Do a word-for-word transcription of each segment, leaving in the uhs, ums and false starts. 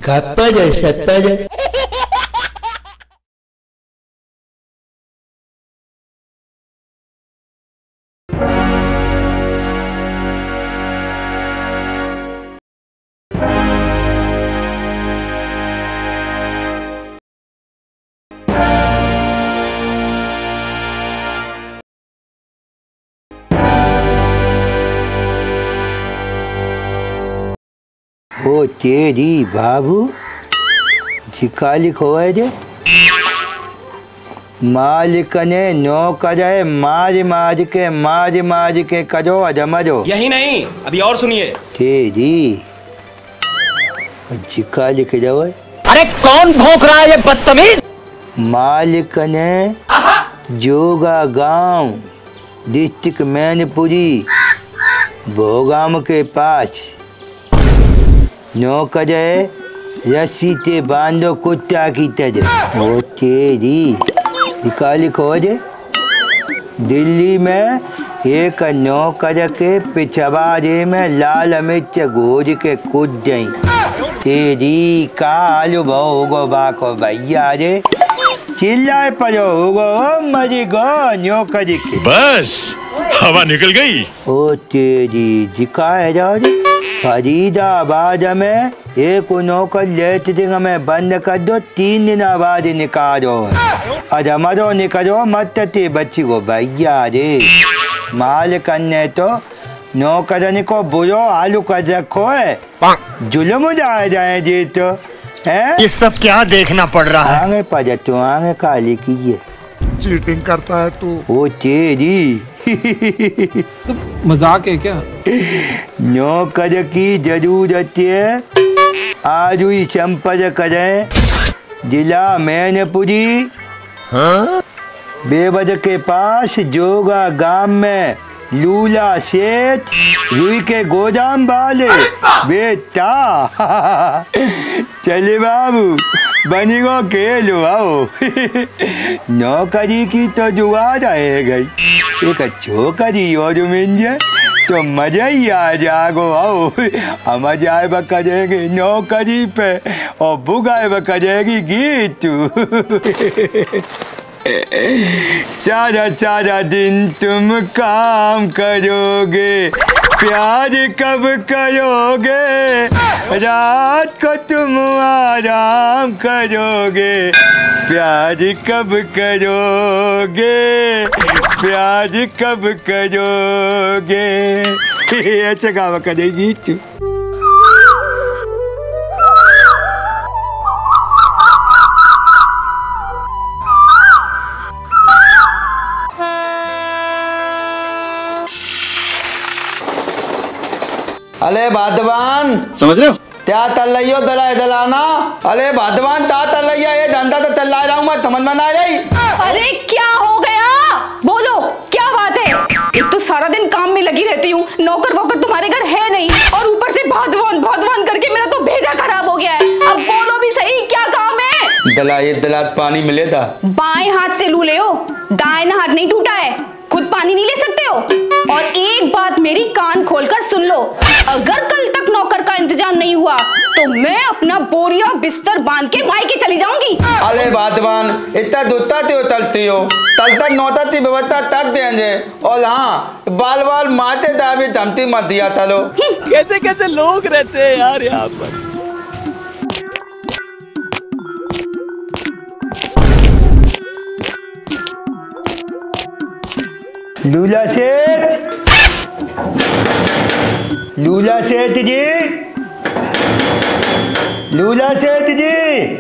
Kappa जाए सत्ता जाए। ओ तेरी बाबू झिकाली खोए जे मालिक ने नौकर है माज माज के माज माज के करो अजमजो। यही नहीं अभी और सुनिए। तेरी झिकाली के जाओ। अरे कौन भौंक रहा है ये बदतमीज? मालिक ने जोगा गांव डिस्ट्रिक्ट मैनपुरी भोगाम के पास नौकर है रस्सी ते बांधो कुत्ता की तरह। ओ तेरी निकाली खोज। दिल्ली में एक नौकर के पिछवाड़े में लाल मिर्च घोज के कूद गई। तेरी कालू भोगो बाको भैया रे चिल्लाए पड़ो होगो मरी गो नौकर के। बस हवा निकल गई। ओ तेरी जिकाए जाओ रे। फरीदाबाद में एक नौकर लेट में बंद कर दो, तीन दिन बाद निकालो। अजमरो निकलो मत ते बच्ची को भैया रे। मालिक ने तो नौकरन को बुरो आलू कर रखो है। जुल्म जाए जाए जी तो है। ये सब क्या देखना पड़ रहा है? आगे पड़ तू आगे काली की ये चीटिंग करता है तू। ओ तेरी तो मजाक है क्या? नौकर की जरूरत है। आज हुई संपर्क करें जिला मैनपुरी बेबद के पास जोगा गांव में लूला सेठ रुई के गोदाम वाले बेटा। चले बाबू बनी को खेलो आओ। नौकरी की तो जुआ रह गई, एक छोकरी और मिल जाए तो मजा ही आ जागो। आओ हम जाए करेंगे नौकरी पे और बुगाए करेगी गीत। सारा सारा दिन तुम काम करोगे, प्यार कब करोगे, रात को तुम आराम करोगे, प्यार कब करोगे, प्यार कब करोगे। ऐसा गावा करेगी तू। अले भादवान समझ रहे हो? क्या तल रही हो दलाए दलाना? अरे भादवान क्या तल रही है? ये धंधा तो चल रहा हूँ मैं, समझ में ना आ रही। अरे क्या हो गया? बोलो क्या बात है? एक तो सारा दिन काम में लगी रहती हूँ, नौकर वोकर तुम्हारे घर है नहीं, और ऊपर से भादवान भादवान करके मेरा तो भेजा खराब हो गया है। अब बोलो भी सही क्या काम है? दलाए दलात पानी मिले था। बाएं हाथ से लू ले हो, दाएं हाथ नहीं टूटा है, खुद पानी नहीं ले सकते हो। और एक बात मेरी कान खोलकर सुन लो, अगर कल तक नौकर का इंतजाम नहीं हुआ तो मैं अपना बोरिया बिस्तर बांध के भाई के चली जाऊंगी। अरे भादवान इतना दूता ते तलती हो, तलता नौता ती व्यवस्था तक देंगे। और हाँ बाल बाल माते दावे धमती मत दिया था लो। कैसे कैसे लोग रहते हैं यार यहाँ पर। लूला सेठ, लूला सेठ जी, लूला सेठ जी।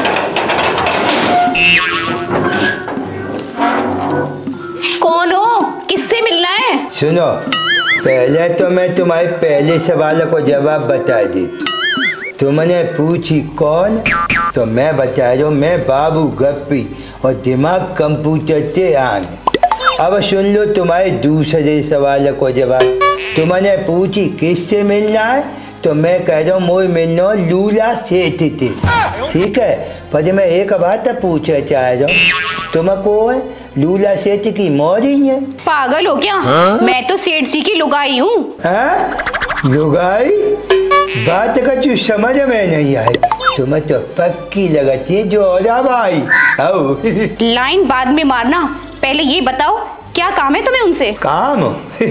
कौन हो? किससे मिलना है? सुनो पहले तो मैं तुम्हारे पहले सवाल को जवाब बता दी। तुमने पूछी कौन, तो मैं बता रहा हूँ मैं बाबू गप्पी और दिमाग कंप्यूटर से आने। अब सुन लो तुम्हारे दूसरे सवाल को जवाब। तुमने पूछी किससे मिलना है, तो मैं कह रहा हूँ मोई मिलना लूला सेठ थे। ठीक है, पर मैं एक बात पूछना चाह रहा हूँ, तुमको लूला सेठ की मौरी है? पागल हो क्या? हाँ? मैं तो सेठ जी की लुगाई हूँ। लुगाई? बात का तू समझ में नहीं आई, तुम्हें तो पक्की लगती है जोरा भाई। आओ। लाइन बाद में मारना, पहले ये बताओ क्या काम है तुम्हें उनसे? काम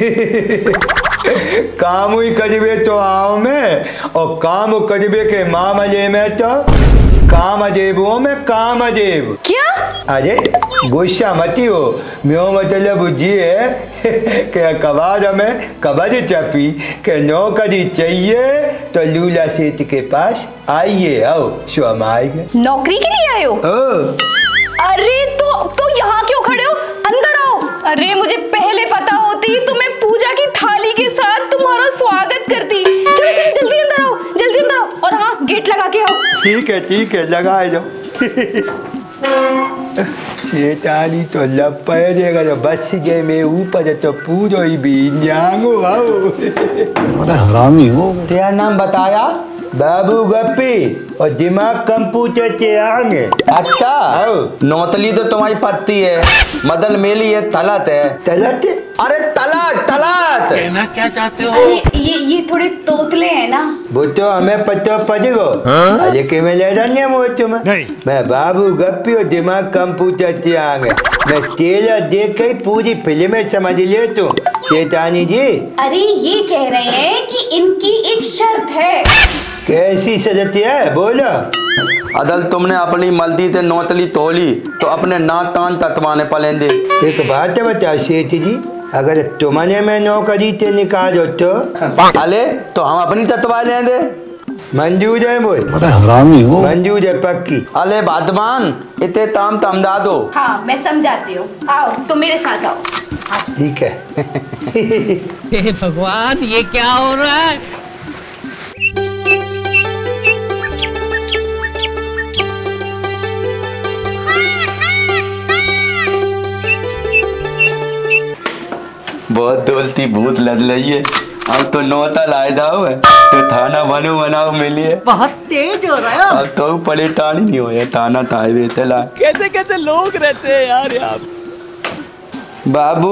काम ही करीबे तो आओ में, और काम करीबे के माम अजय में तो काम अजेबो में काम अजेब। क्या? अरे गुस्सा मती हो, मेरो मतलब ये कि कबाद में कबाद चपी के नौकरी चाहिए तो लूला सेठ के पास आइए। आओ सो हम आएंगे। नौकरी के लिए आए हो? ओ अरे तो तो यहाँ क्यों खड़े हो, अंदर आओ। अरे मुझे पहले पता होती तो मैं पूजा की थाली के साथ तुम्हारा स्वागत करती। चलो चलो जल्दी अंदर आओ, जल्दी अंदर आओ, और हाँ गेट लगा के आओ। ठीक है ठीक है लगाए जाओ। शेतानी तो लपे देगा तो बस गए में ऊपर तो पूरो ही भी जांगो। आओ बड़ा हरामी हो। तेरा नाम बताया? बाबू गप्पी, और दिमाग कंप्यूटर के आगे। अच्छा नौतली तो तुम्हारी पत्ती है, मदन मेली है तलत है। तलत? अरे तलत तलत कहना क्या चाहते हो? अरे ये ये थोड़े तोतले हैं ना। वो तो हमें पता पड़ेगा। अरे कि मैं ले जाने वो तुम्हें नहीं। मैं बाबू गप्पी और दिमाग कंप्यूटर के आगे। मैं तेरा देख के पूरी फिल्म समझ ले तुम शेतानी जी। अरे ये कह रहे हैं कि इनकी एक शर्त है। कैसी शर्त है बोलो? अदल तुमने अपनी मल्दी ते नौतली तोली तो अपने ना तान तत्वाने पलेंदे। एक बात बताओ सेठ जी, अगर तुमने मैं नौकरी से निकालो तो? अले तो हम अपनी तत्वा लेंदे। मंजूर है बोल? बड़ा हरामी हो। मंजूर है पक्की। अले बादमान इतने ताम तमदा दो। हाँ मैं समझाती हूँ, आओ तुम मेरे साथ आओ। ठीक है। हे भगवान ये क्या हो रहा है? बहुत दौलती भूत लद रही है। अब तो नौता लाए दाओ है तो थाना बनो बनाओ मिलिए। बहुत तेज हो रहा है। अब तो पड़े टाणी नहीं हो थाना ताए तला। कैसे कैसे लोग रहते हैं यार यहाँ। बाबू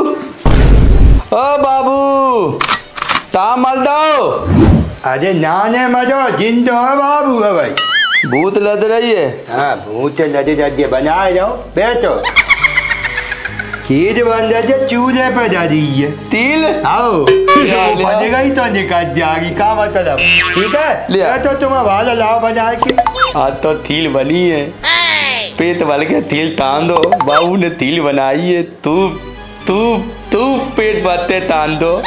ओ बाबू ता मल दो। अरे नाने मजो जिंदो है बाबू है भाई। भूत लद रही है। हाँ भूत लद रही है, बनाए जाओ बैठो। खीर बन जाए चूल्हे पे जा दी है। तिल आओ बनेगा ही तो निकल जाएगी का मतलब। ठीक है तो तुम वाला लाओ बना के। आज तो थील बनी है, पेट भर के थील तान दो। बाबू ने थील बनाई है, तू तू तू पेट भरते तान दो।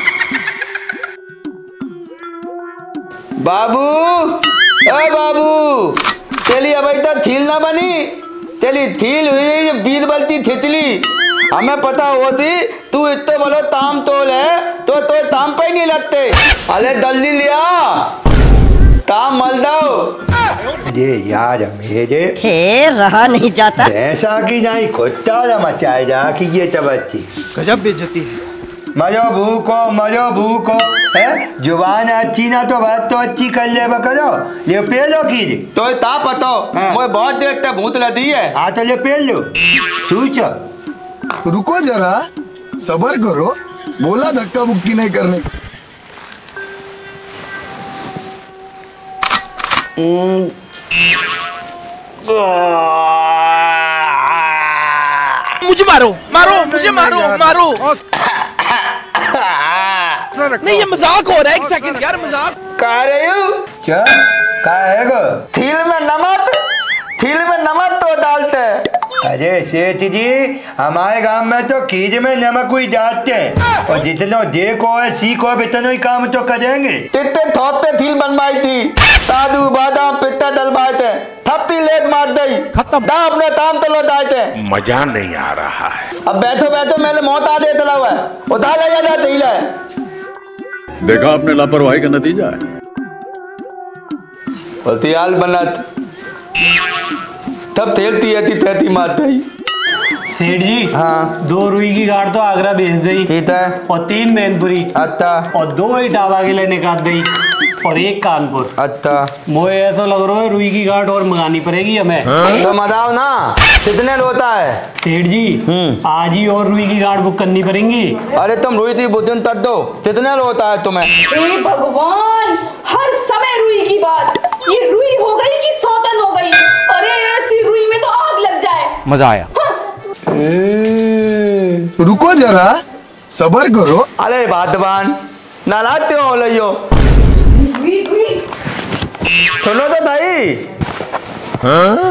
बाबू ओ बाबू चली अब तक थील ना बनी, चली थील हुई बीस बलती थितली। हमें पता होती तू इतने बोलो ताम तोल है तो तो ताम पे ही नहीं लगते। अरे जल्दी लिया ताम मल दो। ये यार मेरे हे रहा नहीं जाता। ऐसा की नहीं खुदा मचाए जा कि ये तो बच्ची गजब बेइज्जती है। मजो भूको मजो भूको है। जुबान अच्छी ना तो बात तो अच्छी कर ले करो। ले पे लो खीर तो ता पतो हाँ। मुझे बहुत देर तक भूत लदी है। हाँ तो ले पे लो तू चल। रुको जरा सबर करो, बोला धक्का बुक्की नहीं करने। मुझे मारो मारो मुझे मारो मारो। नहीं ये मजाक हो रहा है। एक सेकंड यार मजाक कह रहे हो क्या का है गो? थील में नमक थील में नमक तो डालते हैं। अरे सेठ जी हमारे गांव में तो खीर में नमक ही डालते हैं, और जितना देखो है सीखो इतना ही काम तो करेंगे। तित्ते थोपते थील बनवाई थी, काजू बादाम पिस्ता डलवाए थे, थप्पी लेट मार दी खत्म। दा अपने ताम तलो दाए थे। मजा नहीं आ रहा है। अब बैठो बैठो मैंने मौत आ दे तला हुआ है उतार ले जा थील है। देखा आपने लापरवाही का नतीजा है। बतियाल बनत तब तेलती है तैती मारते ही। सेठ जी हाँ दो रुई की गाड़ तो आगरा भेज दी। ठीक है और तीन मैनपुरी। अच्छा और दो इटावा के लिए निकाल दी और एक कानपुर। अच्छा मुझे ऐसा लग रहा है रुई की गाड़ और मंगानी पड़ेगी हमें। तो मदाओ ना कितने होता है सेठ जी आज ही और रुई की गाड़ बुक करनी पड़ेगी। अरे तुम रुई थी बुद्धिन तक दो कितने होता है तुम्हें? हे भगवान हर समय रुई की बात। ये रुई हो गई कि सौतन हो गई? अरे ऐसी रुई में तो आग लग जाए। मजा आया। रुको जरा, सबर करो। अरे बातवान नालाते हो लइयो। रुई रुई सुनो तो भाई। हाँ?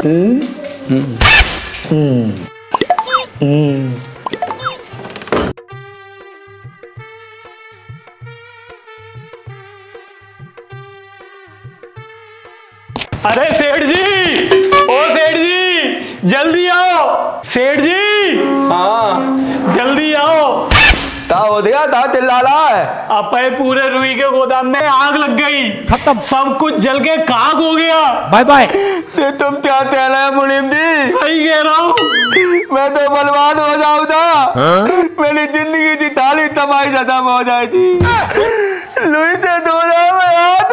अरे सेठ जी, ओ सेठ जी जल्दी आओ। सेठ जी हाँ जल्दी आओ। ता हो गया ता चिल्ला रहा है। अपने पूरे रुई के गोदाम में आग लग गई, खत्म, सब कुछ जल के खाक हो गया। Bye bye. ते तुम क्या कह रहे हो मुनीम जी? सही कह रहा हूँ। मैं तो बर्बाद हो जाऊँ था। मेरी जिंदगी की ताली तबाही खत्म हो जाए थी। लुई से धो जाओ याद।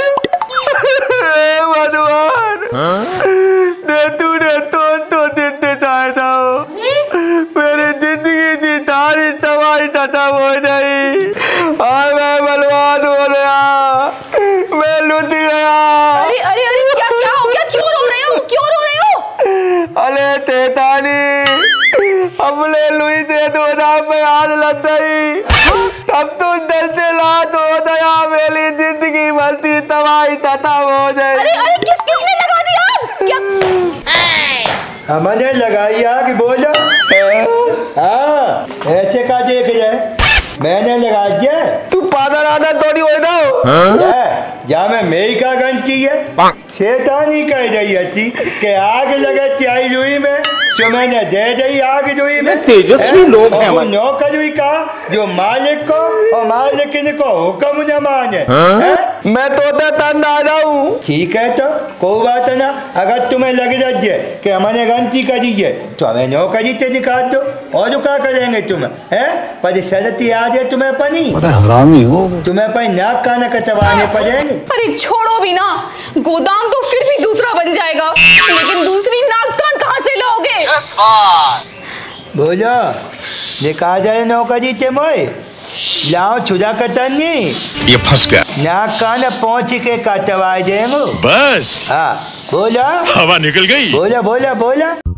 भगवान दे तूने तो तो देते चाहे था। मेरी जिंदगी की तारी तबाही खत्म हो गई और मैं बर्बाद हो गया। मैं लुट गया। अरे अरे अरे क्या क्या हो गया? क्यों रो रहे हो? क्यों रो रहे हो? अरे तेतानी हमने लुई से दो दाम में आग लग गई। तब तो डर से लात हो गया। मेरी जिंदगी भरती तबाही खत्म हो जाए। अरे अरे किस किसने लगा दिया आग? क्या हमने लगाई आग? बोलो। हाँ ऐसे का देख जाए, मैंने लगा दिया। तू पादर आदर थोड़ी हो जा, जा मैं मेरी का गंती है। शैतानी कह रही थी कि आग लगे आई लुई में, तो मैंने दे दी आग लुई में। तेजस्वी लोग हैं वो नौकर भी का जो मालिक को और मालिक को हुक्म न माने। मैं तो तंद आ जाऊं। ठीक है तो कोई बात ना। अगर तुम्हें लग जाए कि हमने गलती करी है तो हमें नौकरी से निकाल दो, और क्या करेंगे तुम्हें? है पर शरत याद है तुम्हें पनी? हरामी हो। तुम्हें पर नाक कान कटवाने पड़ेंगे। अरे छोड़ो भी ना, गोदाम तो फिर भी दूसरा बन जाएगा, लेकिन दूसरी नाक कान कहाँ से लोगे? बोलो निकाल जाए नौकरी से मोए, लाओ छुजा कतनी। ये फंस गया। नाक कान पहुंच के कटवा देंगे बस। हाँ बोलो। हवा निकल गई। बोला बोला बोला।